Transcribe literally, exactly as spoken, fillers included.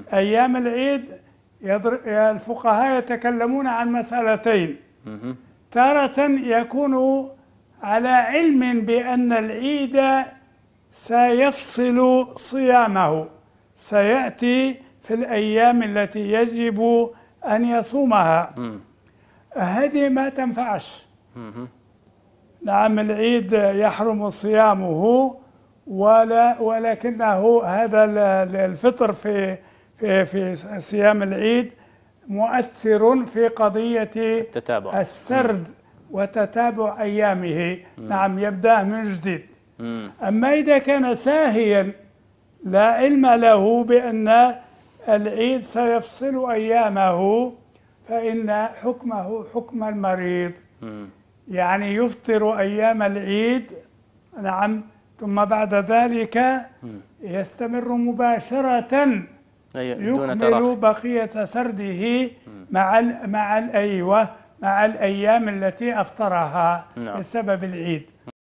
أيام العيد الفقهاء يتكلمون عن مسألتين. تارة يكون على علم بأن العيد سيفصل صيامه، سيأتي في الأيام التي يجب أن يصومها. هذه ما تنفعش. نعم العيد يحرم صيامه، ولا ولكنه هذا الفطر في في في صيام العيد مؤثر في قضية التتابع. السرد وتتابع أيامه. نعم يبدأ من جديد. أما إذا كان ساهيا لا علم له بأن العيد سيفصل أيامه، فإن حكمه حكم المريض، يعني يفطر أيام العيد. نعم ثم بعد ذلك يستمر مباشرة، يكمل بقية سرده مع مع الأيوة مع الأيام التي أفطرها بسبب العيد.